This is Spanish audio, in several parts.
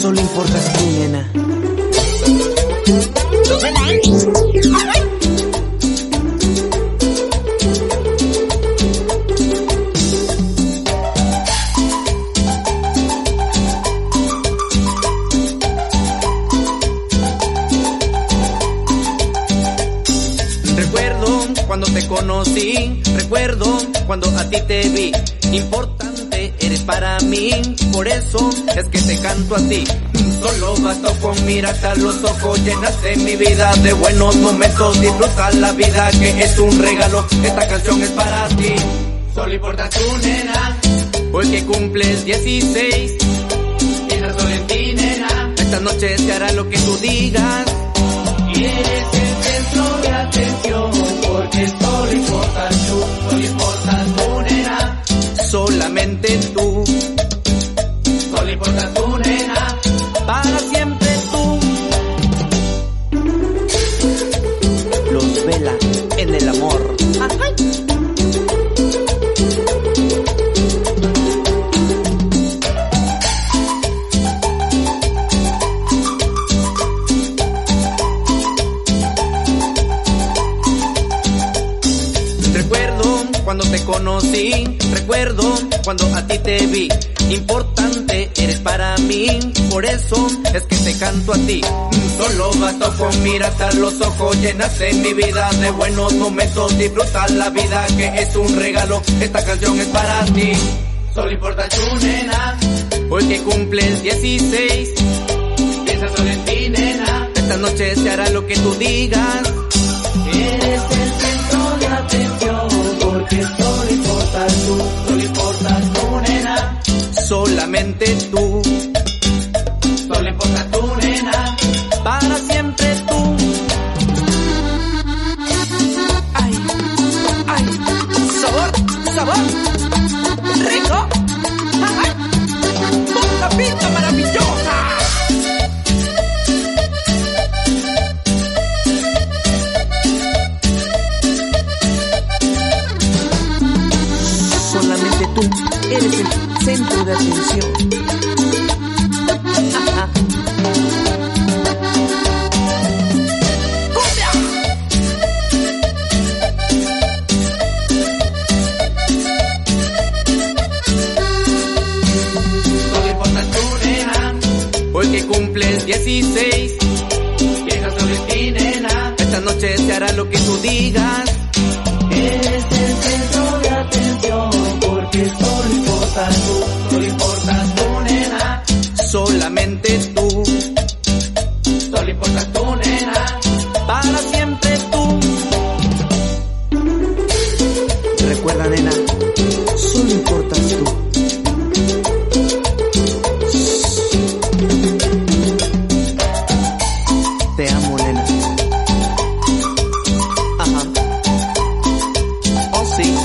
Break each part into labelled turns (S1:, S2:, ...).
S1: Solo importas tú, nena.
S2: Recuerdo cuando te conocí, recuerdo cuando a ti te vi. Importante eres para mí, por eso es que te canto a ti. Solo bastó con mirarte a los ojos, llenaste mi vida de buenos momentos. Disfruta la vida que es un regalo, esta canción es para ti. Solo importa tu nena, hoy que cumples 16. Piensa solo en ti, nena, esta noche se hará lo que tú digas. Y eres el centro de atención, porque solo importas tú, solo importas tú, nena. Solamente tú, solo importas tú, nena, para siempre tú.
S1: Los vela en el amor.
S2: Recuerdo cuando te conocí, recuerdo cuando a ti te vi. Importante eres para mí, por eso es que te canto a ti. Solo bastó con mirarte a los ojos, llenaste mi vida de buenos momentos. Disfruta la vida que es un regalo, esta canción es para ti. Solo importa tu nena, hoy que cumples 16. Piensa solo en ti, nena, esta noche se hará lo que tú digas. Eres el centro de atención, porque solo importas tú, solo importas tú, nena. Solamente tú, solo importa tú, nena, para siempre tú.
S1: Ay, ay, sabor, sabor, rico, ay, una pinta maravillosa. Solamente tú eres el centro de atención. Ajá. ¡Cumbia!
S2: Solo importa tú, nena, hoy que cumples 16. Piensa solo en ti, nena, esta noche se hará lo que tú digas. Eres el centro de atención, porque solo importas tú, solo importas tú, nena. Solamente tú, solo importas tú, nena, para siempre tú.
S1: Recuerda, nena, solo importas tú. Te amo, nena. Ajá. Oh, sí.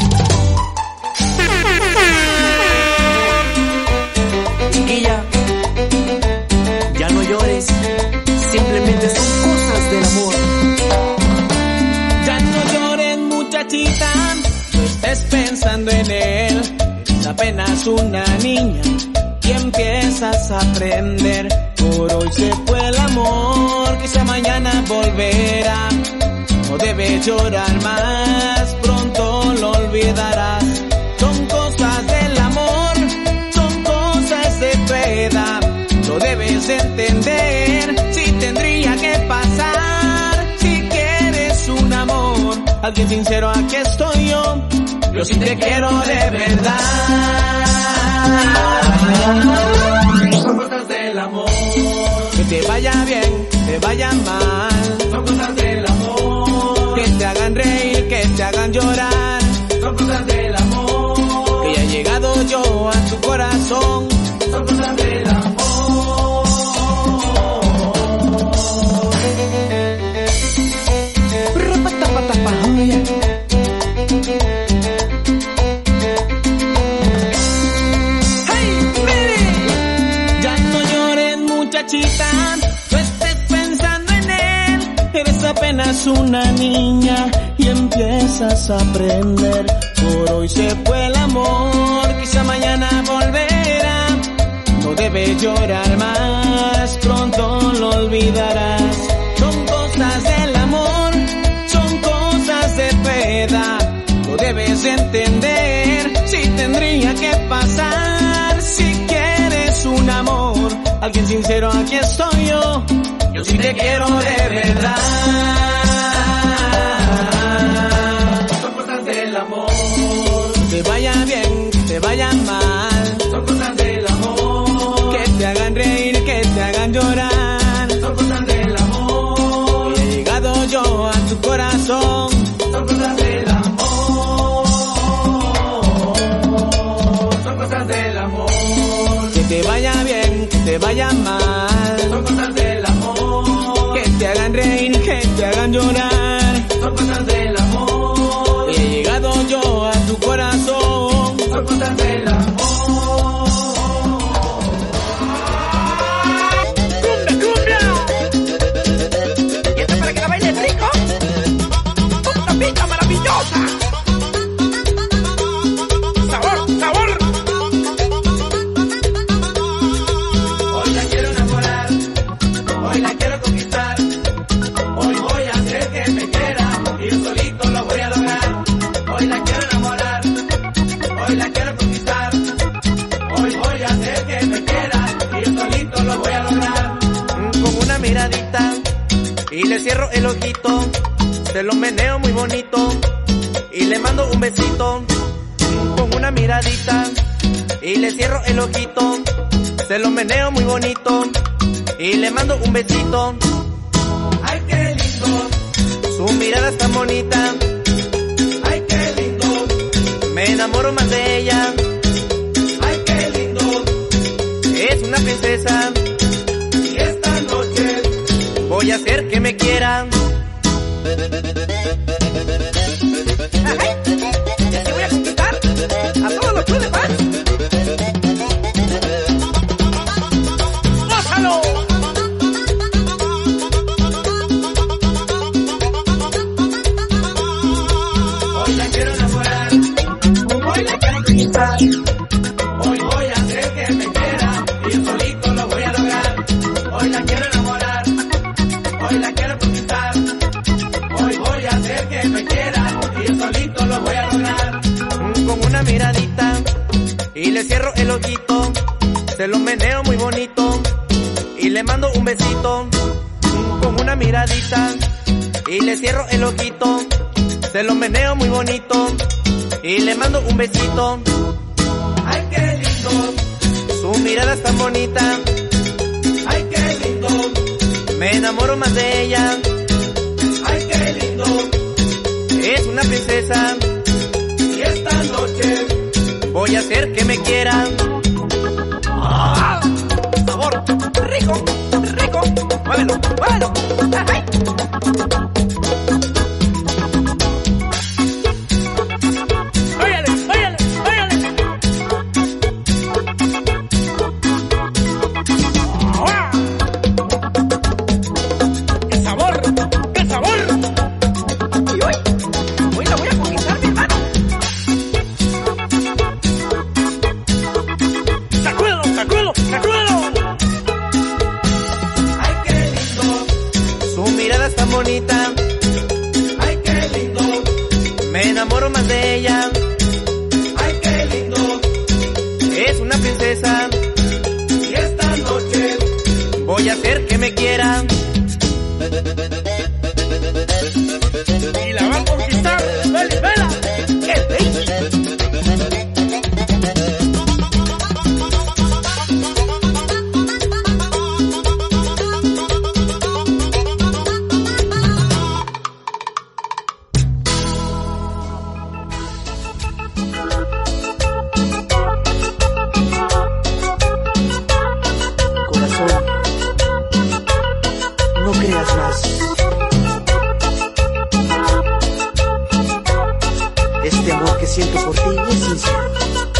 S1: Chiquilla, ya no llores. Simplemente son cosas del amor.
S3: Ya no llores, muchachita, no estés pensando en él. Es apenas una niña y empiezas a aprender. Por hoy se fue el amor, quizá mañana volverá. No debes llorar más, pronto lo olvidarás. Son cosas del amor, son cosas de tu edad. Lo debes entender, si tendría que pasar. Si quieres un amor, alguien sincero, aquí estoy yo. Yo sí te quiero de verdad.
S2: Son cosas del amor,
S3: Que te vaya bien, te vaya mal.
S2: son cosas del amor,
S3: Que te hagan reír, que te hagan llorar.
S2: son cosas del amor,
S3: Que ya he llegado yo a tu corazón.
S2: son cosas del amor.
S3: Ya no llores, muchachita, no estés pensando en él. Eres apenas una niña y empiezas a aprender. Por hoy se fue el amor, quizá mañana volverá. No debes llorar más, olvidarás. Son cosas del amor, son cosas de peda. Lo debes entender, si tendría que pasar. Si quieres un amor, alguien sincero, aquí estoy yo. Yo sí te quiero de verdad. Son cosas del amor. Que te vaya bien, que te vaya mal. Son cosas del amor. Que te hagan reír, que te hagan llorar. Son cosas del amor. Y he llegado yo a tu corazón. Son cosas del amor. Son cosas del amor. Que te vaya bien, que te vaya mal. Son cosas del amor. Que te hagan reír, que te hagan llorar. Son cosas del amor. Y he llegado yo a tu corazón. Son cosas del amor. ¡Cumbia, cumbia! ¿Y esto para que la bailes rico? ¡Una pista maravillosa! ¡Sabor, sabor! Hoy la quiero enamorar, hoy la quiero conquistar. Hoy voy a hacer que me quiera y yo solito lo voy a lograr. Hoy la quiero enamorar, hoy la quiero conquistar. Hoy voy a hacer que me quiera y yo solito lo voy a lograr.
S2: Con una miradita y le cierro el ojito, se lo meneo muy bonito y le mando un besito. Con una miradita y le cierro el ojito, se lo meneo muy bonito y le mando un besito.
S3: Ay, qué lindo,
S2: Su mirada es tan bonita,
S3: ay, qué lindo,
S2: me enamoro más de ella.
S3: ay, qué lindo.
S2: Es una princesa,
S3: Y esta noche
S2: voy a hacer que me quieran.
S3: ay, y así voy a conquistar a todos los clubes fans. ¡Gózalo! Hoy la quiero enamorar, hoy la quiero conquistar. Hoy voy a hacer que me quiera y yo solito lo voy a lograr. Hoy la quiero enamorar, hoy la quiero conquistar. Hoy voy a hacer que me quiera y yo solito lo voy a lograr.
S2: Con una miradita y le cierro el ojito, se lo meneo muy bonito y le mando un besito. Con una miradita y le cierro el ojito, se lo meneo muy bonito y le mando un besito.
S3: Ay, qué lindo,
S2: Su mirada es tan bonita,
S3: ay, qué lindo,
S2: me enamoro más de ella.
S3: ay, qué lindo.
S2: Es una princesa,
S3: Y esta noche
S2: voy a hacer que me quieran.
S3: sabor, rico, rico. Muévelo, muévelo. Ay. Óyale, óyale, óyale. ¡Ah! ¡Qué sabor! ¡Qué sabor! Y hoy la voy a conquistar, mi hermano. ¡Sacúdelo, sacúdelo, sacúdelo! ¡Ay, qué lindo!
S2: Su mirada es tan bonita,
S3: ¡Ay, qué lindo!
S2: me enamoro más de ella.
S3: ¡Ay, qué lindo!
S2: Es una princesa,
S3: Y esta noche
S2: voy a hacer que me quieran.
S3: y la va a conquistar. ¡Vela, vela! ¡Qué bello!
S1: Corazón, no creas más. Este amor que siento por ti es sincero.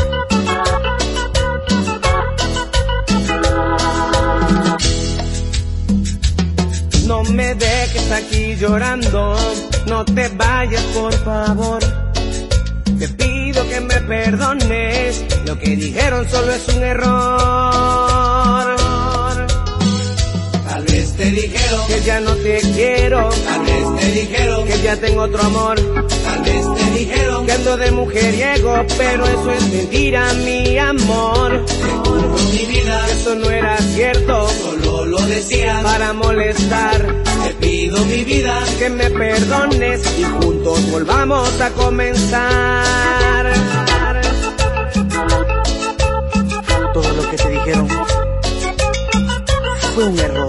S3: No me dejes aquí llorando, no te vayas por favor. Te pido que me perdones, lo que dijeron solo es un error. Tal vez
S2: te dijeron
S3: que ya no te quiero.
S2: Tal vez te dijeron
S3: que ya tengo otro amor.
S2: Tal vez te dijeron
S3: que ando de mujeriego, pero eso es mentira, mi amor.
S2: mi vida,
S3: que eso no era cierto,
S2: solo lo decías
S3: para molestar.
S2: Te pido mi vida
S3: que me perdones y juntos volvamos a comenzar.
S1: Todo lo que te dijeron fue un error.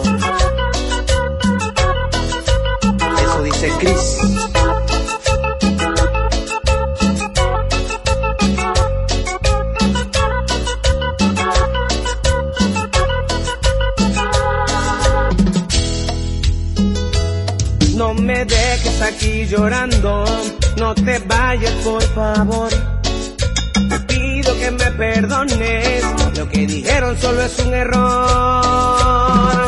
S1: Eso dice Chris.
S3: No me dejes aquí llorando, no te vayas por favor. Te pido que me perdones, lo que dijeron solo es un error.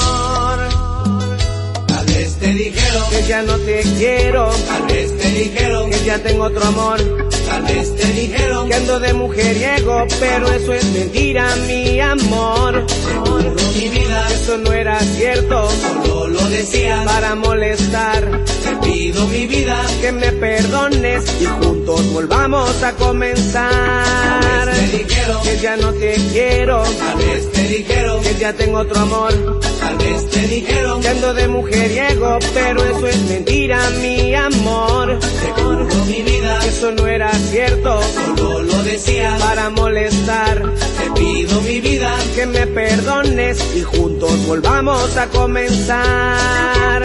S2: Tal vez te dijeron
S3: que ya no te quiero.
S2: Tal vez te dijeron
S3: que ya tengo otro amor.
S2: Tal vez te dijeron
S3: que ando de mujeriego, pero eso es mentira, mi amor.
S2: Seguro mi vida,
S3: que eso no era cierto,
S2: solo lo decías
S3: para molestar.
S2: Te pido mi vida
S3: que me perdones y juntos volvamos a comenzar.
S2: Tal vez te dijeron
S3: que ya no te quiero.
S2: Tal vez te dijeron
S3: que ya tengo otro amor.
S2: Tal vez te dijeron
S3: que ando de mujeriego, pero eso es mentira, mi amor.
S2: Seguro mi vida,
S3: que eso no era cierto,
S2: solo lo decías
S3: para molestar.
S2: Te pido mi vida
S3: que me perdones y juntos volvamos a comenzar.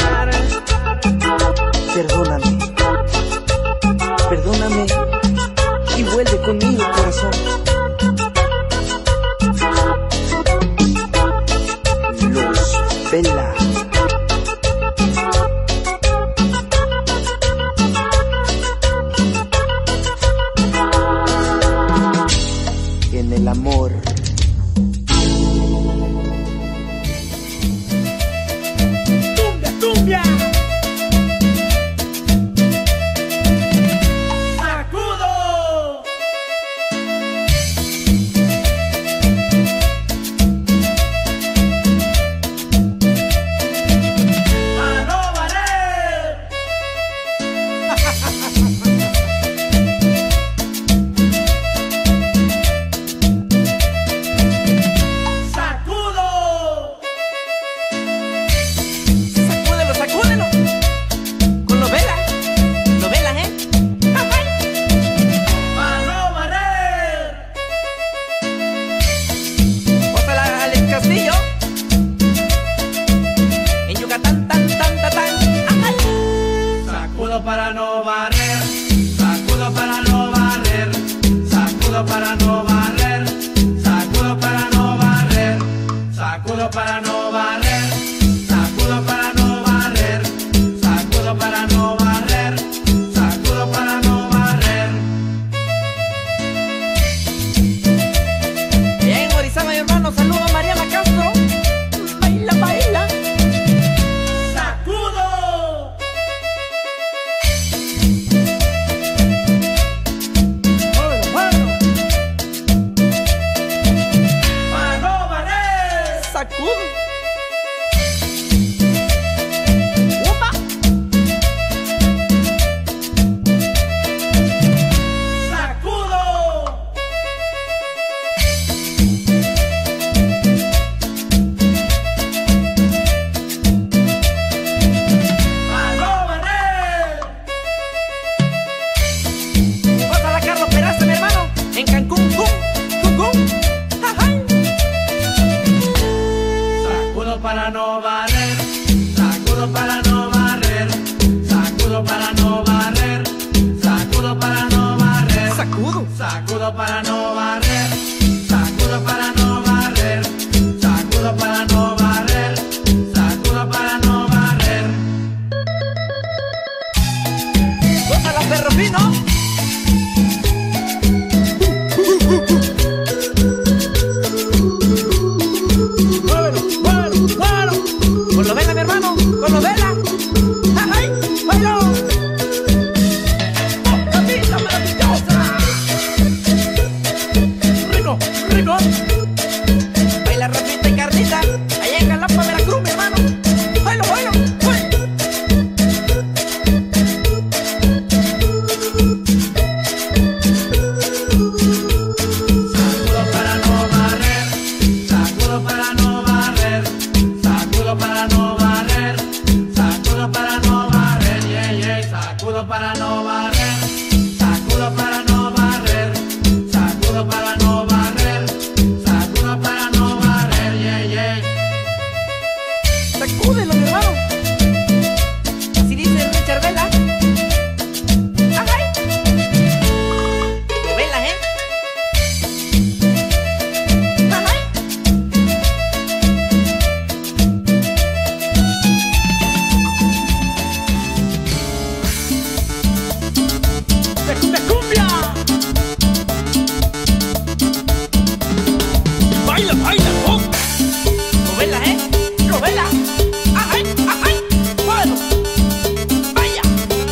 S1: Perdóname, perdóname y vuelve conmigo, corazón. Luz Vela. En el amor.
S3: ¡Tumbia, tumbia!
S2: Para no barrer, sacudo para no barrer, sacudo para no barrer, sacudo para no barrer, sacudo para no barrer, sacudo para no barrer, sacudo para no barrer, sacudo para no barrer.
S3: Bien, Orizaba, mi hermano, saludo a Mariana Castro. Baila, baila.
S2: Para no barrer, sacudo para no barrer, sacudo para no barrer, sacudo para no barrer,
S3: Sacudo.
S2: sacudo para no barrer, sacudo para no barrer, sacudo para no barrer, sacudo para no barrer.
S3: ¡Gózala, perro fino! Con lo vela, mi hermano, con lo vela. ¡Ay, bailo! ¡Oh, capita maravillosa! ¡Rico, rico! Baila Rafita y Carlita, allá en Jalapa, Veracruz, mi hermano. vela, lo vela. Ajay, ajay, bueno, vaya.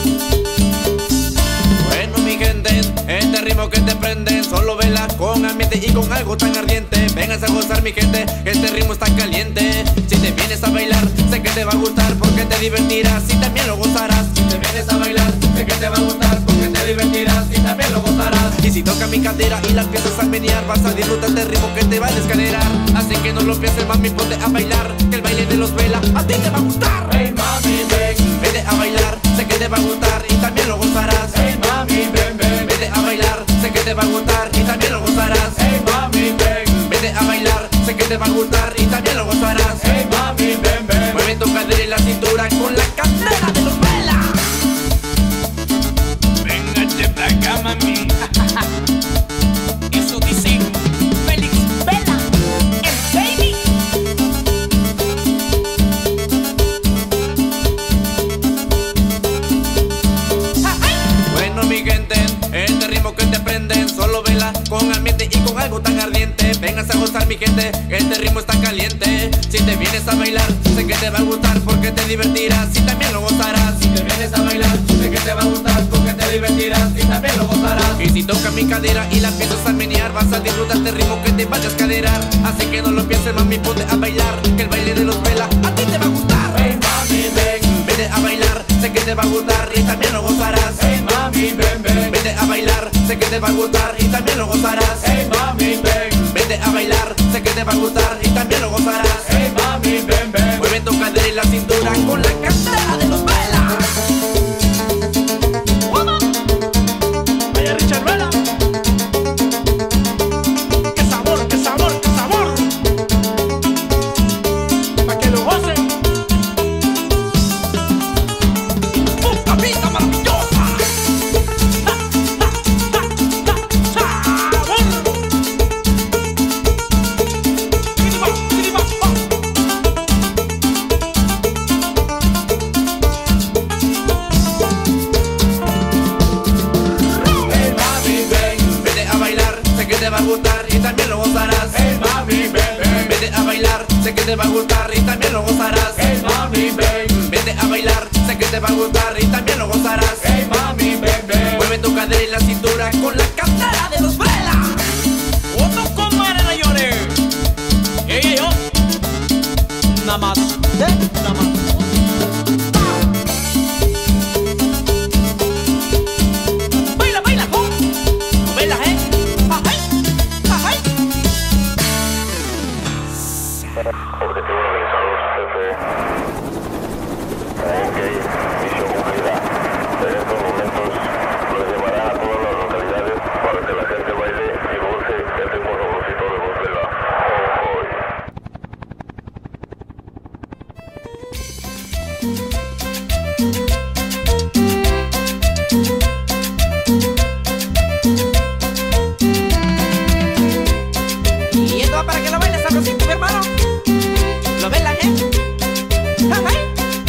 S2: Bueno, mi gente, este ritmo que te prende, solo vela con ambiente y con algo tan ardiente. Vengas a gozar, mi gente, este ritmo está caliente. Si te vienes a bailar, sé que te va a gustar porque te divertirás y también lo gozarás. Si te vienes a bailar, sé que te va a gustar porque te divertirás y también lo gozarás. Y si toca mi cadera y las piezas al menear, vas a disfrutar del ritmo que te va a descanerar. Así que no lo pienses, mami, ponte a bailar, que el baile de los vela a ti te va a gustar.
S3: Hey mami, ven,
S2: vete a bailar, sé que te va a gustar y también lo gozarás.
S3: hey mami, ven, ven,
S2: vete a bailar, sé que te va a gustar y también lo gozarás.
S3: hey mami, ven,
S2: vete a bailar, sé que te va a gustar y también lo gozarás.
S3: hey mami, ven, ven.
S2: Mueve tu cadera y la cintura con la cadera de los vela.
S3: Véngate pa' acá, mami. Eso dice Félix Vela, el baby.
S2: Bueno, mi gente, este ritmo que te prende, solo vela con ambiente y con algo tan ardiente. Vengas a gozar, mi gente, este ritmo está caliente. Si te vienes a bailar, sé que te va a gustar porque te divertirás y también lo gozarás. Si te vienes a bailar, sé que te va a gustar porque te divertirás y también lo gozarás. Y si toca mi cadera y la empiezas a menear, vas a disfrutar este ritmo que te va a descaderar. Así que no lo pienses, mami, ponte a bailar, que el baile de los vela a ti te va a gustar.
S3: Hey mami, ven,
S2: vete a bailar, sé que te va a gustar y también lo gozarás.
S3: hey mami, ven, ven,
S2: vete a bailar, sé que te va a gustar y también lo gozarás.
S3: hey mami, ven,
S2: vete a bailar, sé que te va a gustar y también lo gozarás.
S3: hey mami, ven, ven.
S2: Mueve tu cadera y la cintura con la cadera de los vela.
S3: Vaya Richard Vela. Qué sabor, qué sabor, qué sabor. Pa' que lo gocen. Papita maravillosa. Sabor. Hey mami, ven,
S2: Vete a bailar, sé que te va a gustar y también lo gozarás.
S3: hey mami, ven, ven,
S2: Vete a bailar, sé que te va a gustar y también lo gozarás.
S3: hey mami, ven,
S2: Vete a bailar, sé que te va a gustar y también lo gozarás.
S3: hey mami, ven, ven.
S2: Mueve tu cadera y la cintura con la cadera de los vela.
S3: Otro comadre la lloré. Ey, yo. Nada más. Nada más. Baila, baila, baila, ajay, ajay.
S4: Objetivo localizado, jefe. Ok, misión cumplida. En estos momentos los llevarán a todas las localidades para que la gente baile y goce el ritmo sabrosito de voz de la Jojoy.
S1: Y esto va para que lo bailes sabrosito, mi hermano. Lo vela, ajay.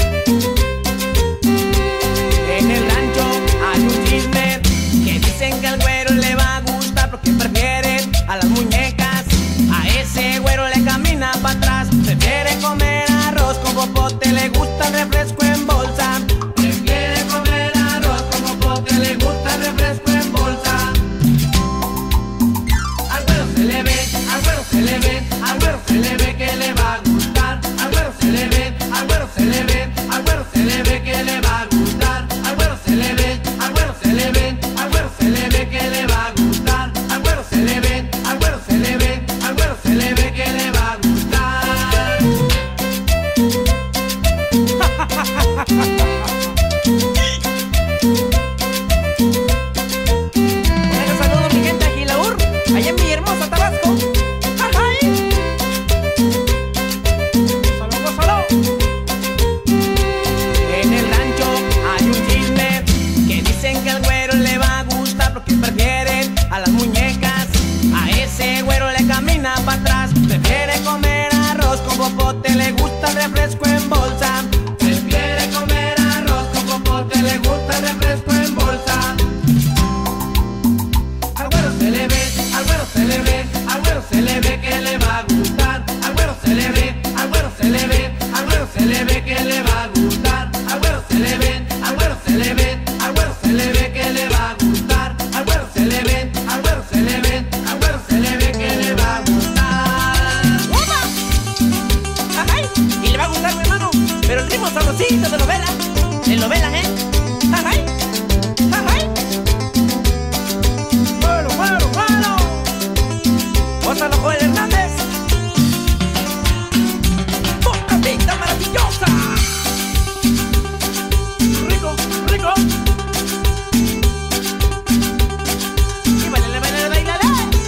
S3: En el rancho hay un chisme que dicen que al güero le va a gustar porque prefiere a las muñecas. A ese güero le camina para atrás. Prefiere comer arroz con popote, le gusta el refresco en bolsa. Prefiere comer arroz con popote, le gusta el refresco en bolsa. Al güero se le ve, al güero se le ve, al güero se le ve que le va a gustar. Al güero se le ve, al güero se le ve, al güero se le ve que le va a gustar. Al güero se le ve, al güero se le ve, al güero se le ve que le va a gustar. Al güero se le ve, al güero se le ve, al güero se le ve que le va a gustar.
S1: Un saludo, mi gente, a Gilaur, allá en mi hermosa Tabasco. Ajay. ritmo sabrosito de novela, en novela, ajay, ajay. Bueno, bueno, bueno. Gózalo, Joel Hernández. Bocadita maravillosa. Rico, rico. Y bailale, bailale, bailale.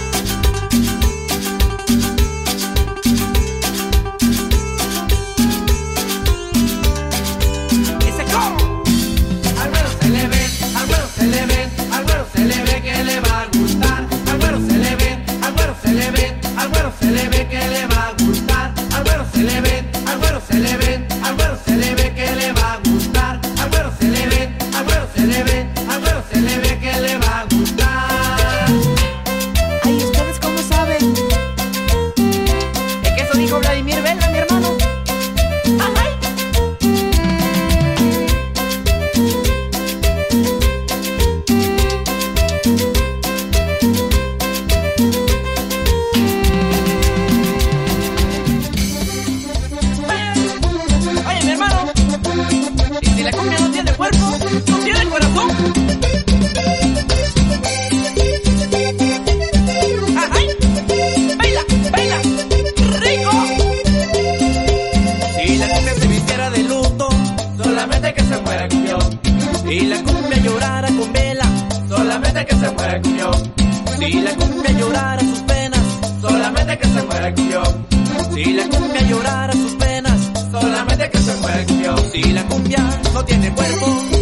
S1: Ese coro.
S2: Al güero se le ve, al güero se le ve, al güero se le ve que le va a gustar. Al güero se le ve, al güero se le ve, al güero se le ve que le va a gustar. Al güero se le ve, al güero se le ve, al güero se le ve que le va a gustar. Al güero se le ve, al güero se le ve, al güero se le ve que le va a gustar.
S1: Ay, ¿ustedes cómo saben? Es que eso dijo Vladimir Vela, mi hermano. Ajay. Oye, mi hermano, y si la cumbia no tiene cuerpo, no tiene corazón. Ajay, baila, baila, rico.
S2: Si la cumbia se vistiera de luto, solamente que se muera el cumbión. Si la cumbia llorara con vela, solamente que se muera el cumbión. Si la cumbia llorara sus penas, solamente que se muera el cumbión. Si la cumbia llorara sus penas, solamente que se muera el cumbión. Si la cumbia no tiene cuerpo,